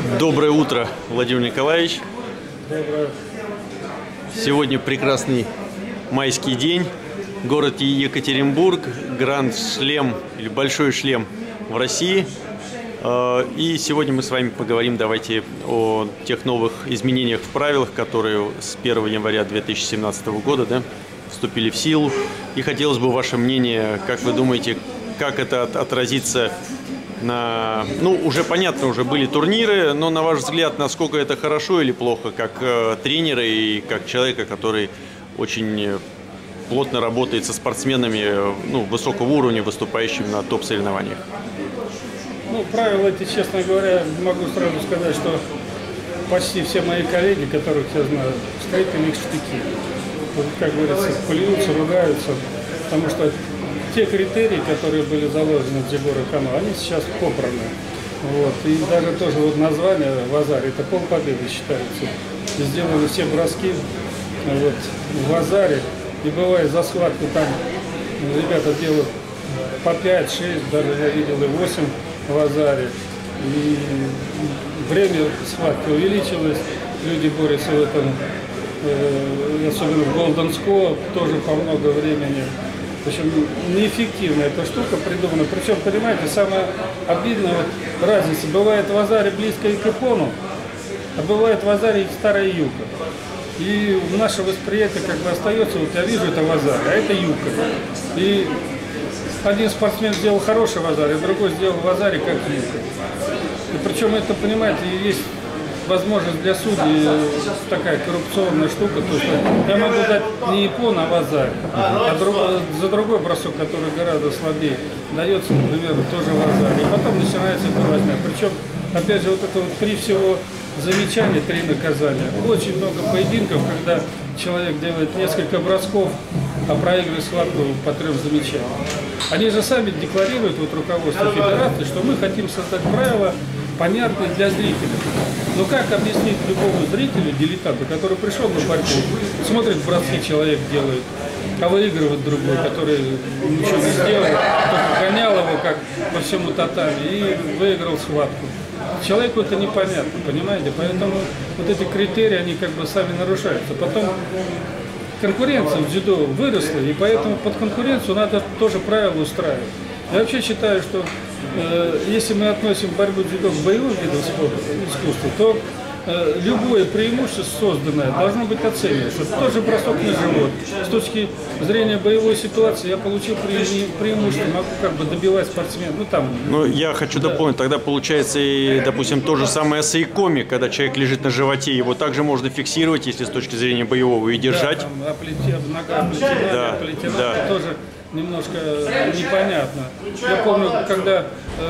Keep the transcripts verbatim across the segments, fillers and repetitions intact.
Доброе утро, Владимир Николаевич. Доброе. Сегодня прекрасный майский день. Город Екатеринбург, Гранд Шлем или Большой Шлем в России. И сегодня мы с вами поговорим, давайте, о тех новых изменениях в правилах, которые с первого января две тысячи семнадцатого года, да, вступили в силу. И хотелось бы ваше мнение, как вы думаете, как это отразится на... Ну, уже понятно, уже были турниры, но на ваш взгляд, насколько это хорошо или плохо, как э, тренера и как человека, который очень плотно работает со спортсменами, ну, высокого уровня, выступающими на топ-соревнованиях? Ну, правила эти, честно говоря, могу сразу сказать, что почти все мои коллеги, которых я знаю, встретили их штыки. Вот, как говорится, плюются, ругаются, потому что те критерии, которые были заложены в Дзюдо Кано, они сейчас попраны. Вот. И даже тоже вот название Вазари, это полпобеды считается. И сделали все броски вот, в Вазаре. И бывает за схватку там ребята делают по пять-шесть, даже я видел и восемь в Вазаре. И время схватки увеличилось, люди борются в этом, э, особенно в Голден Скул, тоже по много времени. В общем, неэффективная эта штука придумана. Причем, понимаете, самое обидное, вот, разница. Бывает в Вазаре близко и к Иппону, а бывает в Вазаре и старая юка. И наше восприятие как бы остается, вот я вижу, это Вазаре, а это юка. И один спортсмен сделал хороший Вазаре, а другой сделал Вазаре как юка. И причем это, понимаете, есть возможность для судей такая коррупционная штука, то есть я могу дать не Иппон, а Вазаре, а друг, за другой бросок, который гораздо слабее, дается, например, тоже Вазаре. И потом начинается возня. Причем, опять же, вот это вот три всего замечания, три наказания. Очень много поединков, когда человек делает несколько бросков, а проигрывает схватку по трем замечаниям. Они же сами декларируют, вот руководство федерации, что мы хотим создать правила, понятные для зрителей. Но как объяснить любому зрителю, дилетанту, который пришел на борьбу, смотрит, броски человек делает, а выигрывает другой, который ничего не сделал, только гонял его как по всему татами и выиграл схватку. Человеку это непонятно, понимаете? Поэтому вот эти критерии, они как бы сами нарушаются. Потом конкуренция в дзюдо выросла, и поэтому под конкуренцию надо тоже правила устраивать. Я вообще считаю, что э, если мы относим борьбу дзюдо к боевым видам спорта, искусства, то э, любое преимущество созданное должно быть оцениваться. Тоже бросок на живот. С точки зрения боевой ситуации я получил пре преимущество, могу как бы добивать спортсмена. Ну, там, ну, я хочу да. дополнить, тогда получается и, допустим, то же самое сайкоми, когда человек лежит на животе, его также можно фиксировать, если с точки зрения боевого, и держать. Да, там, оплетя, нога оплетена, да, оплетена, да. это тоже немножко непонятно. Я помню, когда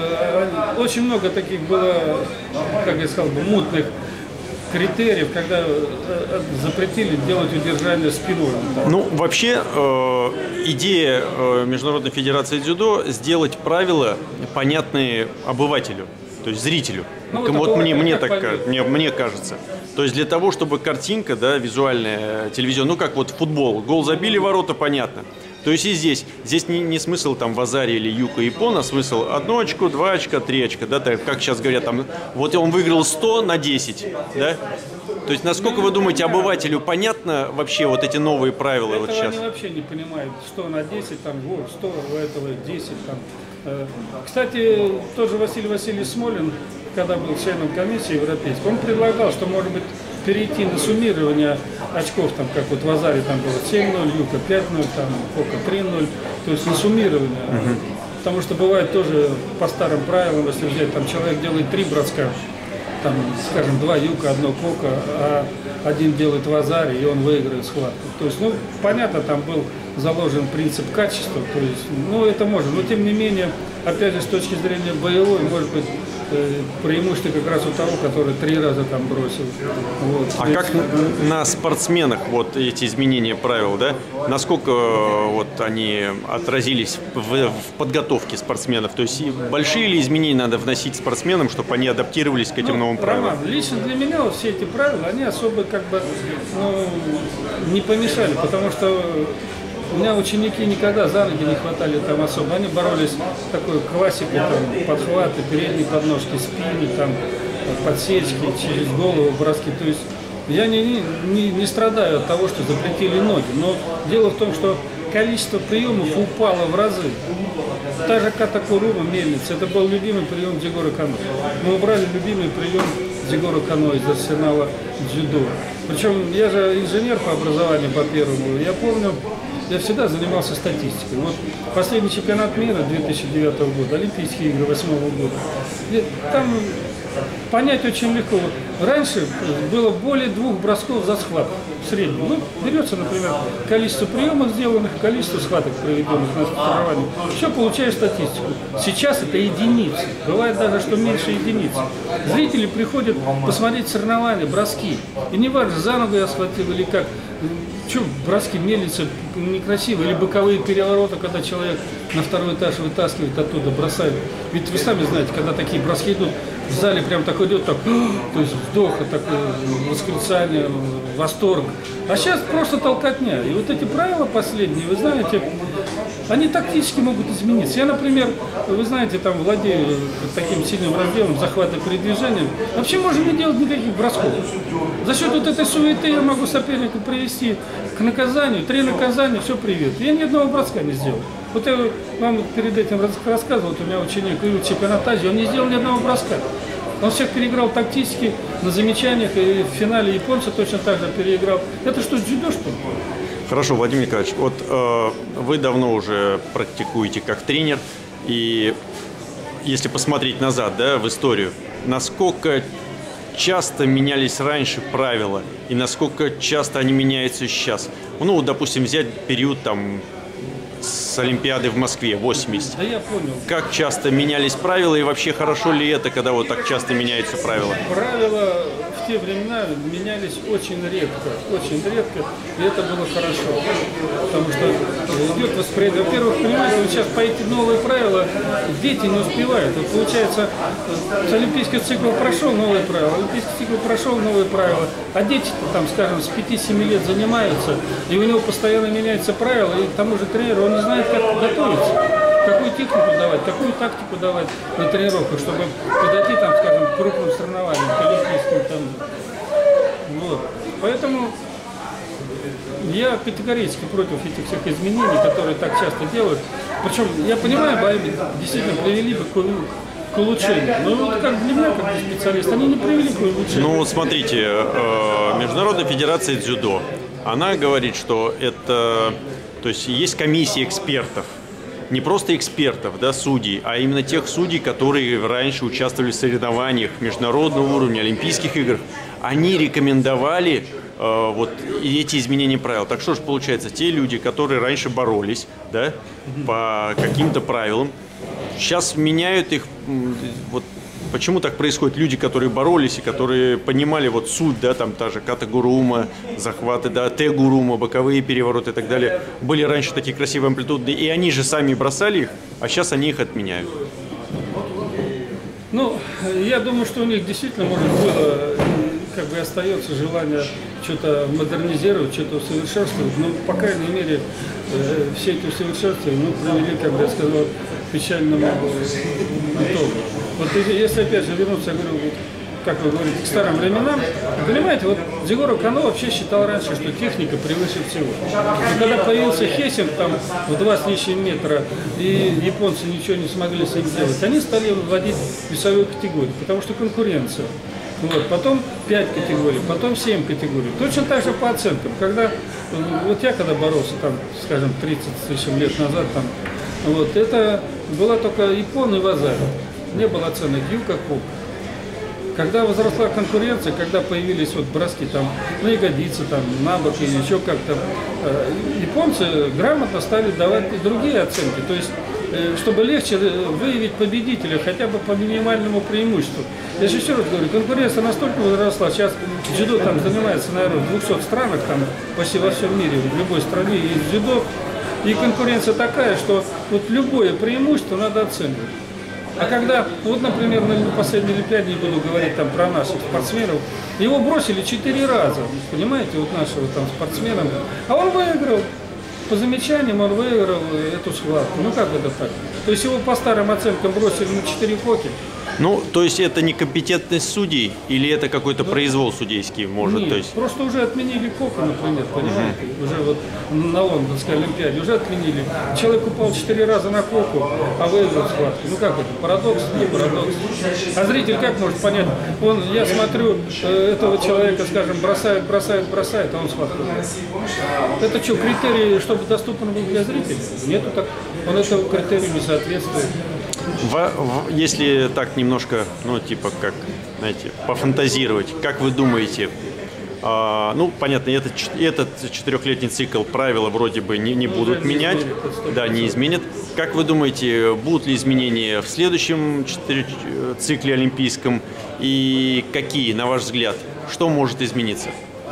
э, очень много таких было, как я сказал бы, мутных критериев, когда э, запретили делать удержание спиной. Ну, вообще, э, идея э, Международной Федерации Дзюдо сделать правила понятные обывателю, то есть зрителю. Ну, вот вот мне, мне, так, мне, мне кажется. То есть для того, чтобы картинка, да, визуальная, телевизионная, ну как вот футбол, гол забили, ворота, понятно. То есть и здесь, здесь не, не смысл там Вазари или Юка Иппон, а смысл одно очко, два очка, три очка, да, так, как сейчас говорят, там, вот он выиграл сто на десять, да? То есть насколько вы думаете, обывателю понятно вообще вот эти новые правила? Этого вот сейчас? Они вообще не понимают, сто на десять, там, вот, сто у этого десять, там. Кстати, тоже Василий Васильевич Смолин, когда был членом комиссии европейской, он предлагал, что, может быть, перейти на суммирование очков, там, как вот в Вазаре там было семь ноль, Юка пять ноль, там, Кока три ноль, то есть на суммирование. Uh-huh. Потому что бывает тоже по старым правилам, если взять, там человек делает три броска, там, скажем, два Юка, одно Кока, а один делает Вазаре, и он выиграет схватку. То есть, ну, понятно, там был заложен принцип качества, то есть, ну, это можно, но тем не менее, опять же, с точки зрения боевой, может быть, преимущество как раз у того, который три раза там бросил. Вот. А как на спортсменах вот эти изменения правил, да? Насколько вот они отразились в, в подготовке спортсменов? То есть большие ли изменения надо вносить спортсменам, чтобы они адаптировались к этим ну, новым правилам? Роман, лично для меня вот все эти правила, они особо как бы ну, не помешали, потому что у меня ученики никогда за ноги не хватали там особо. Они боролись с такой классикой, там, подхваты, передние подножки, спины, там, подсечки, через голову броски. То есть я не, не, не страдаю от того, что запретили ноги, но дело в том, что количество приемов упало в разы. Та же ката курума, мельница, это был любимый прием Дзигоро Кано. Мы убрали любимый прием Дзигоро Кано из арсенала дзюдо. Причем я же инженер по образованию, по первому. Я помню, я всегда занимался статистикой. Вот последний чемпионат мира две тысячи девятого года, Олимпийские игры две тысячи восьмого года. Там понять очень легко. Вот раньше было более двух бросков за схват в среднем. Ну, берется, например, количество приемов сделанных, количество схваток, проведенных на соревновании. Все, получаешь статистику. Сейчас это единицы. Бывает даже, что меньше единицы. Зрители приходят посмотреть соревнования, броски. И не важно, за ногу я схватил или как. Что, броски, мельницы некрасиво. Или боковые перевороты, когда человек на второй этаж вытаскивает оттуда, бросает. Ведь вы сами знаете, когда такие броски идут, в зале прям такой идет, так, то есть вдох, такое восклицание, восторг. А сейчас просто толкотня. И вот эти правила последние, вы знаете, они тактически могут измениться. Я, например, вы знаете, там владею таким сильным разделом захвата передвижения. Вообще можно не делать никаких бросков. За счет вот этой суеты я могу соперника привести к наказанию. Три наказания, все, привет. Я ни одного броска не сделал. Вот я вам перед этим рассказывал, вот у меня ученик в чемпионат Азии, он не сделал ни одного броска. Он всех переиграл тактически, на замечаниях, и в финале японца точно так же переиграл. Это что, дзюдо, что ли? Хорошо, Владимир Николаевич, вот э, вы давно уже практикуете как тренер, и если посмотреть назад, да, в историю, насколько часто менялись раньше правила, и насколько часто они меняются сейчас? Ну, допустим, взять период там с Олимпиады в Москве, восемьдесят. Да я понял. Как часто менялись правила, и вообще хорошо ли это, когда вот так часто меняются правила? Правила в те времена менялись очень редко, очень редко, и это было хорошо. Потому что идет восприятие. Во-первых, понимаете, вот сейчас по эти новые правила дети не успевают. Вот получается, олимпийский цикл прошел, новые правила, олимпийский цикл прошел, новые правила, а дети там, скажем, с пяти-семи лет занимаются, и у него постоянно меняются правила, и к тому же тренеру он не знает, как готовиться, какую технику давать, какую тактику давать на тренировках, чтобы подойти, там, скажем, к крупным соревнованиям, к олимпийским. Там. Вот. Поэтому я категорически против этих всех изменений, которые так часто делают. Причем, я понимаю, бои действительно привели бы к, к улучшению. Но вот как для меня, как для специалиста, они не привели к улучшению. Ну, вот смотрите, Международная федерация дзюдо, она говорит, что это... То есть есть комиссия экспертов, не просто экспертов, да, судей, а именно тех судей, которые раньше участвовали в соревнованиях международного уровня, Олимпийских играх. Они рекомендовали э, вот эти изменения правил. Так что же получается, те люди, которые раньше боролись, да, по каким-то правилам, сейчас меняют их. Вот почему так происходит? Люди, которые боролись и которые понимали вот суть, да, там та же ката гурума, захваты, да, те гурума, боковые перевороты и так далее, были раньше такие красивые амплитуды, и они же сами бросали их, а сейчас они их отменяют. Ну, я думаю, что у них действительно, может, было, как бы остается желание что-то модернизировать, что-то усовершенствовать, но, по крайней мере, все эти усовершенствования, ну, привели, как бы я сказал, к печальному итогу. Вот если опять же вернуться, я говорю, вот, как вы говорите, к старым временам, понимаете, вот Дзигоро Кано вообще считал раньше, что техника превыше всего. И когда появился Хессинг там в два с лишним метра, и японцы ничего не смогли с ним сделать, они стали вводить весовую категорию, потому что конкуренция. Вот, потом пять категорий, потом семь категорий. Точно так же по оценкам. Когда, вот я когда боролся, там, скажем, тридцать с лишним лет назад, там, вот, это была только Япон и Вазари. Не было оценок Юка, Кук. Когда возросла конкуренция, когда появились вот броски там на ягодицы, там, на бок или еще как-то, э, японцы грамотно стали давать и другие оценки. То есть, э, чтобы легче выявить победителя хотя бы по минимальному преимуществу. Я же еще раз говорю, конкуренция настолько возросла. Сейчас дзюдо там занимается, наверное, в двухсот странах, там, почти во всем мире, в любой стране есть дзюдо. И конкуренция такая, что вот любое преимущество надо оценивать. А когда, вот, например, на последней Олимпиаде, не буду говорить там про наших спортсменов, его бросили четыре раза, понимаете, вот нашего там спортсмена, а он выиграл. По замечаниям он выиграл эту схватку. Ну как это так? То есть его по старым оценкам бросили на четыре хоки, Ну, то есть это некомпетентность судей или это какой-то Ну, произвол судейский может? Нет, То есть... просто уже отменили Кока, например, понимаете? Уже вот на Лондонской Олимпиаде уже отменили. Человек упал четыре раза на Коку, а выиграл схватку. Ну как это? Парадокс? Не парадокс. А зритель как может понять? Он, я смотрю, э, этого человека, скажем, бросает, бросает, бросает, а он схватку. Это что, критерий, чтобы доступен был для зрителей? Нету так. Он этому критерию не соответствует. В, в, если так немножко, ну, типа, как, знаете, пофантазировать, как вы думаете, а, ну, понятно, этот, этот четырехлетний цикл правила вроде бы не, не будут не менять, изменят, да, не изменят. Как вы думаете, будут ли изменения в следующем цикле олимпийском и какие, на ваш взгляд, что может измениться?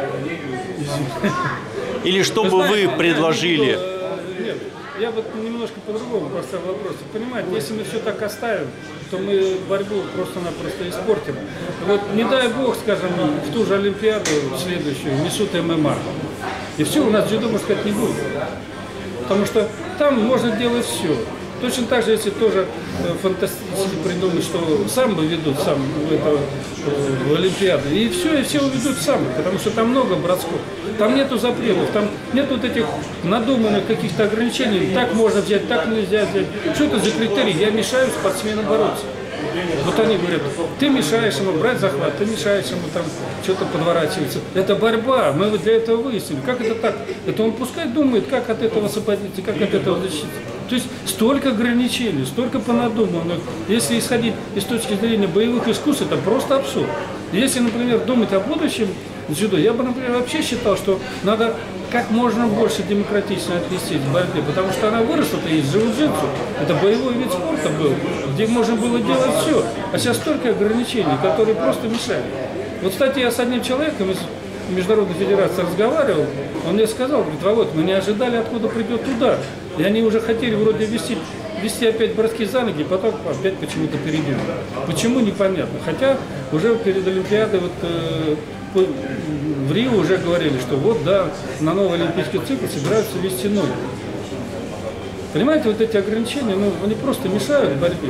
Или что бы вы предложили? Я вот немножко по-другому поставил вопрос. Понимаете, если мы все так оставим, то мы борьбу просто-напросто испортим. Вот не дай бог, скажем, в ту же Олимпиаду следующую несут ММА. И все, у нас дзюдо, можно сказать, не будет. Потому что там можно делать все. Точно так же, если тоже фантастически придумать, что самбо ведут сам в, это, в Олимпиаду. И все, и все уведут самбо, потому что там много бросков. Там нету запретов, там нет вот этих надуманных каких-то ограничений. Так можно взять, так нельзя взять. Что это за критерий? Я мешаю спортсменам бороться. Вот они говорят, ты мешаешь ему брать захват, ты мешаешь ему там что-то подворачиваться. Это борьба, мы для этого выяснили. Как это так? Это он пускай думает, как от этого освободиться, как от этого защититься. То есть столько ограничений, столько понадуманных. Если исходить из точки зрения боевых искусств, это просто абсурд. Если, например, думать о будущем дзюдо, я бы, например, вообще считал, что надо как можно больше демократично отнестись к борьбе, потому что она выросла-то из джиу-джитсу. Это боевой вид спорта был, где можно было делать все. А сейчас столько ограничений, которые просто мешают. Вот, кстати, я с одним человеком из Международной Федерации разговаривал, он мне сказал, говорит, Володь, мы не ожидали, откуда придет удар. И они уже хотели вроде вести, вести опять броски за ноги, потом опять почему-то передумали. Почему, непонятно. Хотя уже перед Олимпиадой вот, э, в Рио уже говорили, что вот, да, на новый олимпийский цикл собираются вести ноги. Понимаете, вот эти ограничения, ну, они просто мешают борьбе.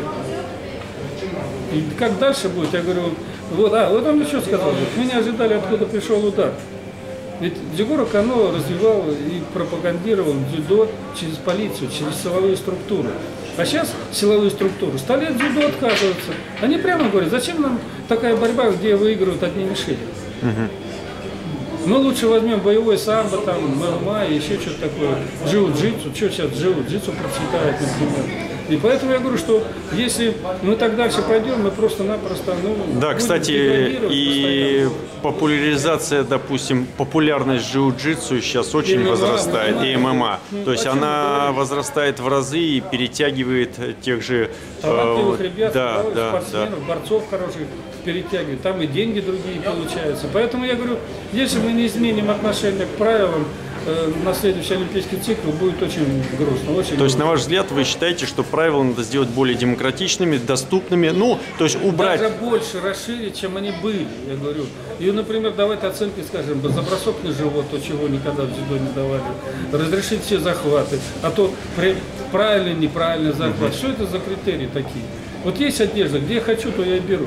И как дальше будет, я говорю, вот, а, вот он мне что сказал, мы не ожидали, откуда пришел удар. Ведь Джигоро Кано развивал и пропагандировал дзюдо через полицию, через силовые структуры. А сейчас силовые структуры стали от дзюдо отказываться. Они прямо говорят, зачем нам такая борьба, где выигрывают одни мишени? Угу. Мы лучше возьмем боевой самбо, там, ММА и еще что-то такое. Джиу-джитсу, что сейчас джиу-джитсу процветает, например. И поэтому я говорю, что если мы так дальше пойдем, мы просто-напросто, ну, да, кстати, и постоянно. Популяризация, допустим, популярность джиу-джитсу сейчас очень и возрастает, ММА, и ММА. Ну, то есть она говорить? возрастает в разы и перетягивает тех же талантливых э, ребят, да, да, спортсменов, да. борцов хороших перетягивает. Там и деньги другие получаются. Поэтому я говорю, если мы не изменим отношение к правилам, на следующий олимпийский цикл будет очень грустно. Очень то есть, грустно. на ваш взгляд, вы считаете, что правила надо сделать более демократичными, доступными, ну, то есть убрать... Даже больше расширить, чем они были, я говорю. И, например, давать оценки, скажем, за бросок на живот, то, чего никогда в дзюдо не давали. Разрешить все захваты. А то при... правильный, неправильный захват. Uh-huh. Что это за критерии такие? Вот есть одежда, где я хочу, то я и беру.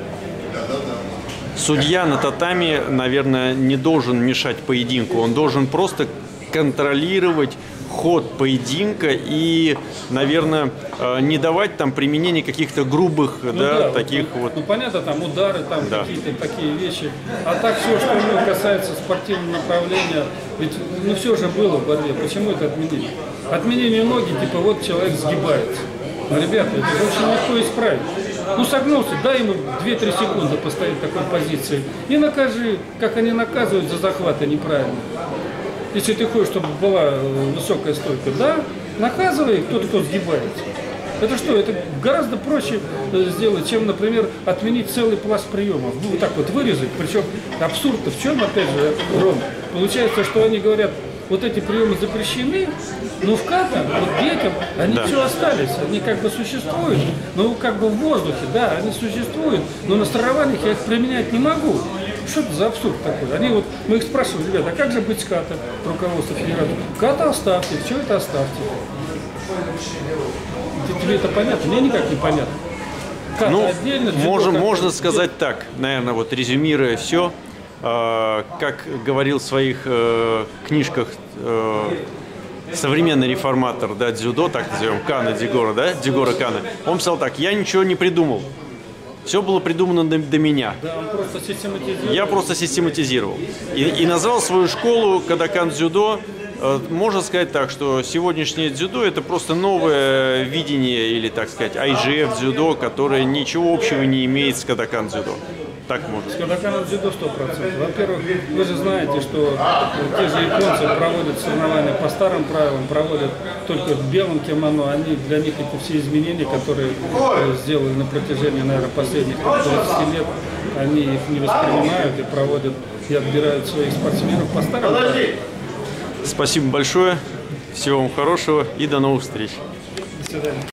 Судья на татами, наверное, не должен мешать поединку. Он должен просто контролировать ход поединка и, наверное, не давать там применение каких-то грубых, ну, да, да, таких вот, вот... Ну, понятно, там удары, там да. какие-то такие вещи. А так все, что ну, касается спортивного направления, ведь ну все же было в борьбе. Почему это отменили? Отменили ноги, типа вот человек сгибается. Ну, ребята, это же очень легко исправить. Ну, согнулся, дай ему две-три секунды постоять в такой позиции и накажи, как они наказывают за захваты неправильно. Если ты хочешь, чтобы была высокая стойка, да, наказывай кто-то, кто сгибается. Это что, это гораздо проще сделать, чем, например, отменить целый пласт приемов. Ну, вот так вот вырезать, причем абсурд-то в чем, опять же, Ром? Получается, что они говорят, вот эти приемы запрещены, но в ката, вот детям, они да. все остались, они как бы существуют, ну как бы в воздухе, да, они существуют, но на соревнованиях я их применять не могу. Что это за абсурд такой? Они вот, мы их спрашивали, ребята, а как же быть с ката, руководство федерации? Ката оставьте, что это оставьте? Тебе это понятно? Мне никак не понятно. Ката Ну, отдельно, дзюдо можем, как- можно сказать так, наверное, вот резюмируя все, как говорил в своих э, книжках э, современный реформатор, да, дзюдо, так назовем, Кана Дзигора, да, Дзигора Кана, он писал так: я ничего не придумал, все было придумано до, до меня. Да, он просто систематизировал. Я просто систематизировал. И, и назвал свою школу Кодокан дзюдо. Э, Можно сказать так, что сегодняшнее дзюдо — это просто новое видение, или, так сказать, ай джи эф дзюдо, которое ничего общего не имеет с Кодокан дзюдо. Так можно С сказать. Кодоканом дзюдо сто процентов. Во-первых, вы же знаете, что те же японцы проводят соревнования по старым правилам, проводят только в белом кимоно. Они, для них эти все изменения, которые э, сделали на протяжении, наверное, последних двадцати лет, они их не воспринимают и проводят, и отбирают своих спортсменов по старым правилам. Спасибо большое. Всего вам хорошего и до новых встреч. До свидания.